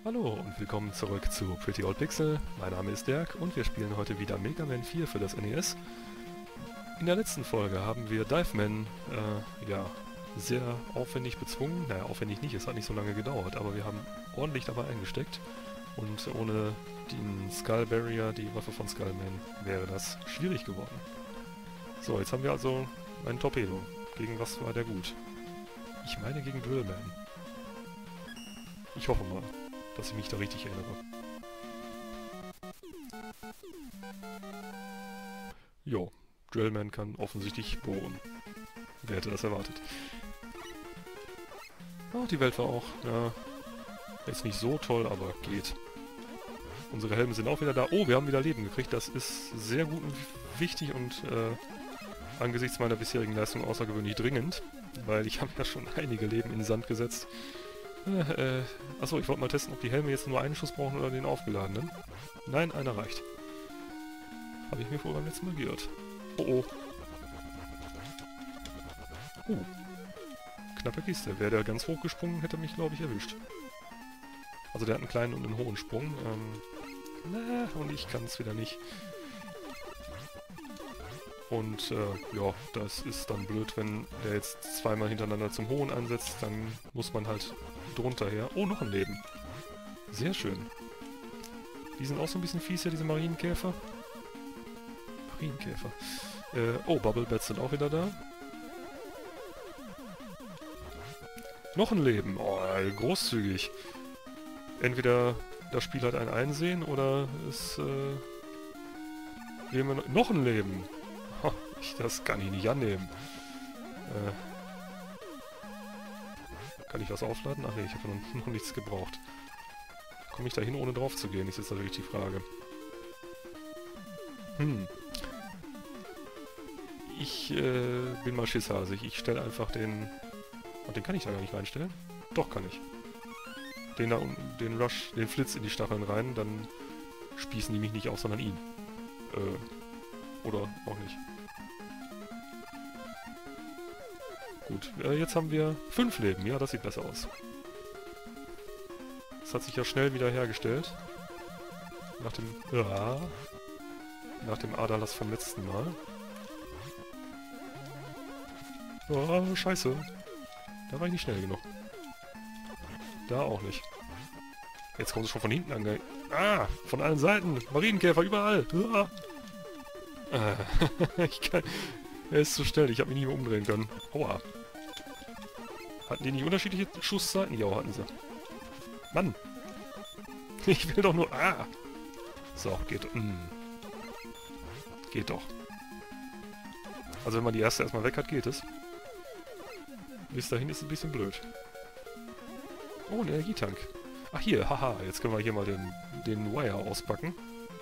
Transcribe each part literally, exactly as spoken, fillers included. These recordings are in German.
Hallo und willkommen zurück zu Pretty Old Pixel. Mein Name ist Dirk und wir spielen heute wieder Mega Man vier für das N E S. In der letzten Folge haben wir Dive Man, äh, ja, sehr aufwendig bezwungen. Naja, aufwendig nicht, es hat nicht so lange gedauert, aber wir haben ordentlich dabei eingesteckt. Und ohne den Skull Barrier, die Waffe von Skullman, wäre das schwierig geworden. So, jetzt haben wir also einen Torpedo. Gegen was war der gut? Ich meine gegen Drillman. Ich hoffe mal, dass ich mich da richtig erinnere. Jo, Drillman kann offensichtlich bohren. Wer hätte das erwartet? Ach, die Welt war auch, ja, jetzt nicht so toll, aber geht. Unsere Helme sind auch wieder da. Oh, wir haben wieder Leben gekriegt. Das ist sehr gut und wichtig und äh, angesichts meiner bisherigen Leistung außergewöhnlich dringend, weil ich habe ja schon einige Leben in den Sand gesetzt. Äh, äh, achso, ich wollte mal testen, ob die Helme jetzt nur einen Schuss brauchen oder den aufgeladenen. Nein, einer reicht. Habe ich mir vorher beim letzten Mal geirrt. Oh oh. Uh. Knappe Kiste. Wäre der ganz hoch gesprungen, hätte mich, glaube ich, erwischt. Also der hat einen kleinen und einen hohen Sprung. Ähm, na, und ich kann es wieder nicht. Und äh, ja, das ist dann blöd, wenn der jetzt zweimal hintereinander zum Hohen ansetzt, dann muss man halt drunter her. Oh, noch ein Leben. Sehr schön. Die sind auch so ein bisschen fies, ja, diese Marienkäfer. Marienkäfer. Äh, oh, Bubble Bats sind auch wieder da. Noch ein Leben. Oh, großzügig. Entweder das Spiel hat ein Einsehen oder es äh, wir no noch ein Leben. Ha, ich, das kann ich nicht annehmen. Äh, kann ich was aufladen? Ach nee, ich habe noch, noch nichts gebraucht. Komme ich da hin, ohne drauf zu gehen? Ist jetzt natürlich die Frage. Hm. Ich äh, bin mal schisshasig. Ich stelle einfach den... Und den kann ich da gar nicht reinstellen? Doch, kann ich. Den da unten, den Rush, den Flitz in die Stacheln rein, dann spießen die mich nicht auf, sondern ihn. Äh, oder auch nicht. Gut, äh, jetzt haben wir fünf Leben. Ja, das sieht besser aus. Das hat sich ja schnell wieder hergestellt. Nach dem... Ja, nach dem Aderlass vom letzten Mal. Oh, scheiße. Da war ich nicht schnell genug. Da auch nicht. Jetzt kommt es schon von hinten ange... Ah! Von allen Seiten! Marienkäfer überall! Ah. Äh, ich kann... Er ist zu schnell, ich habe mich nicht mehr umdrehen können. Aua. Hatten die nicht unterschiedliche Schusszeiten? Ja, hatten sie. Mann! Ich will doch nur... Ah! So, geht... Mm. Geht doch. Also wenn man die erste erstmal weg hat, geht es. Bis dahin ist es ein bisschen blöd. Oh, ein Energietank. Ach hier, haha, jetzt können wir hier mal den, den Wire auspacken.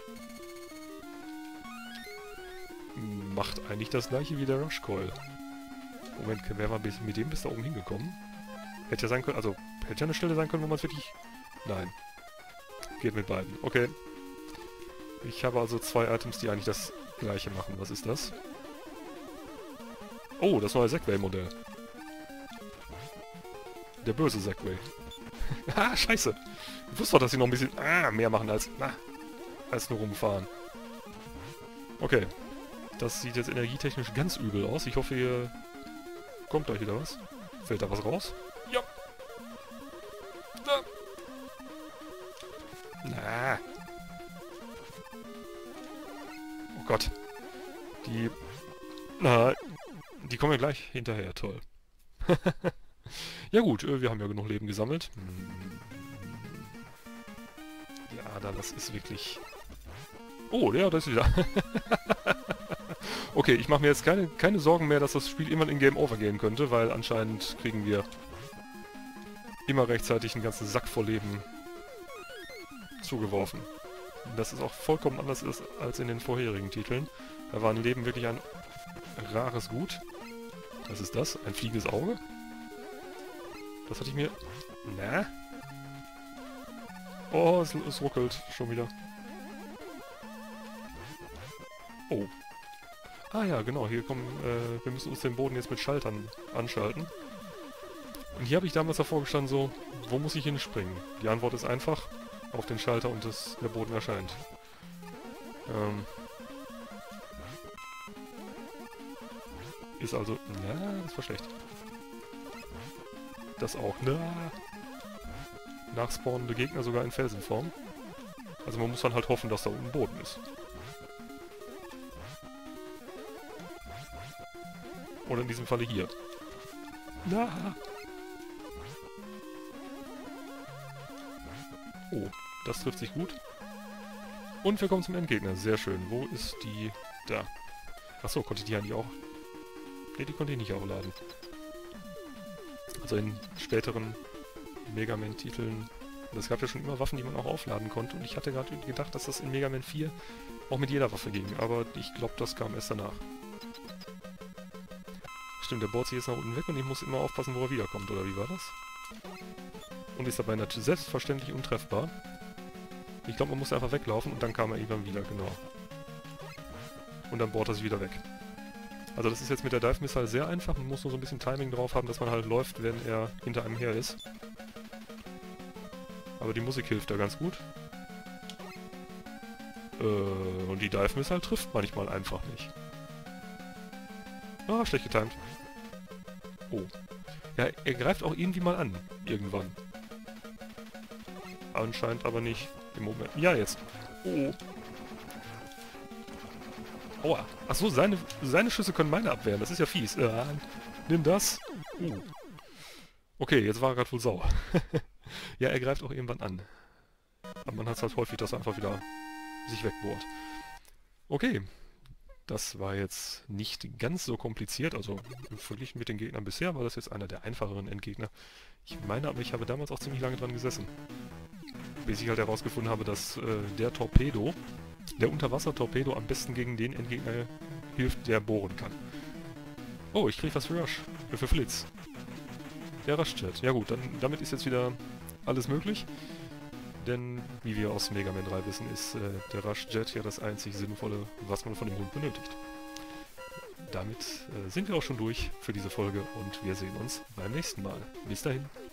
Macht eigentlich das gleiche wie der Rush Coil. Moment, wäre man mit dem bis da oben hingekommen? Hätte ja sein können, also hätte ja eine Stelle sein können, wo man es wirklich... Nein. Geht mit beiden. Okay. Ich habe also zwei Items, die eigentlich das gleiche machen. Was ist das? Oh, das neue Segway-Modell. Der böse Segway. Ah, scheiße. Ich wusste doch, dass sie noch ein bisschen ah, mehr machen als, na, als nur rumfahren. Okay. Das sieht jetzt energietechnisch ganz übel aus. Ich hoffe, hier kommt gleich wieder was. Fällt da was raus? Ja. Da. Na. Oh Gott. Die... Na, die kommen ja gleich hinterher. Toll. Ja gut, wir haben ja genug Leben gesammelt. Ja, da das ist wirklich... Oh, ja, das ist wieder... Okay, ich mache mir jetzt keine, keine Sorgen mehr, dass das Spiel irgendwann in Game Over gehen könnte, weil anscheinend kriegen wir immer rechtzeitig einen ganzen Sack voll Leben zugeworfen. Das ist auch vollkommen anders als in den vorherigen Titeln. Da war ein Leben wirklich ein rares Gut. Was ist das? Ein fliegendes Auge? Das hatte ich mir... Na? Oh, es, es ruckelt schon wieder. Oh. Ah ja, genau, hier kommen... Äh, wir müssen uns den Boden jetzt mit Schaltern anschalten. Und hier habe ich damals davor gestanden so, wo muss ich hinspringen? Die Antwort ist einfach, auf den Schalter und das, der Boden erscheint. Ähm... Ist also... Na, das war schlecht. Das auch. Na. Nachspawnende Gegner sogar in Felsenform. Also man muss dann halt hoffen, dass da unten Boden ist. Oder in diesem Falle hier. Na. Oh, das trifft sich gut. Und wir kommen zum Endgegner. Sehr schön. Wo ist die... Da. Achso, konnte ich die eigentlich auch... Ne, die konnte ich nicht aufladen. Also in späteren Mega Man-Titeln... Es gab ja schon immer Waffen, die man auch aufladen konnte. Und ich hatte gerade gedacht, dass das in Mega Man vier auch mit jeder Waffe ging. Aber ich glaube, das kam erst danach. Stimmt, der bohrt sich jetzt nach unten weg und ich muss immer aufpassen, wo er wiederkommt. Oder wie war das? Und ist dabei natürlich selbstverständlich untreffbar. Ich glaube, man muss einfach weglaufen und dann kam er irgendwann wieder, genau. Und dann bohrt er sich wieder weg. Also das ist jetzt mit der Dive Missile sehr einfach. Man muss nur so ein bisschen Timing drauf haben, dass man halt läuft, wenn er hinter einem her ist. Aber die Musik hilft da ganz gut. Äh, und die Dive Missile trifft manchmal einfach nicht. Ah, schlecht getimt. Oh. Ja, er greift auch irgendwie mal an. Irgendwann. Anscheinend aber nicht im Moment. Ja, jetzt. Oh. Aua. Achso, seine, seine Schüsse können meine abwehren. Das ist ja fies. Äh, nimm das. Uh. Okay, jetzt war er gerade wohl sauer. Ja, er greift auch irgendwann an. Aber man hat es halt häufig, dass er einfach wieder sich wegbohrt. Okay. Das war jetzt nicht ganz so kompliziert. Also verglichen mit den Gegnern bisher war das jetzt einer der einfacheren Endgegner. Ich meine aber, ich habe damals auch ziemlich lange dran gesessen. Bis ich halt herausgefunden habe, dass äh, der Torpedo, der Unterwasser-Torpedo am besten gegen den Endgegner hilft, der bohren kann. Oh, ich krieg was für Rush. Äh, für Flitz. Der Rush-Jet. Ja gut, dann damit ist jetzt wieder alles möglich. Denn, wie wir aus Mega Man drei wissen, ist äh, der Rush-Jet ja das einzig Sinnvolle, was man von dem Hund benötigt. Damit äh, sind wir auch schon durch für diese Folge und wir sehen uns beim nächsten Mal. Bis dahin.